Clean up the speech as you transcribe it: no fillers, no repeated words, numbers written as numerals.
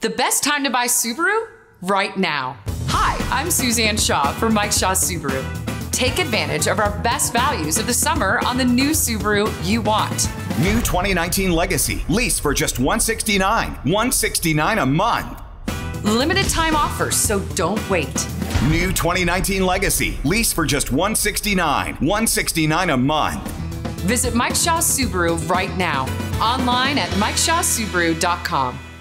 The best time to buy Subaru? Right now. Hi, I'm Suzanne Shaw from Mike Shaw Subaru. Take advantage of our best values of the summer on the new Subaru you want. New 2019 Legacy. Lease for just $169. $169 a month. Limited time offers, so don't wait. New 2019 Legacy. Lease for just $169. $169 a month. Visit Mike Shaw Subaru right now. Online at MikeShawSubaru.com.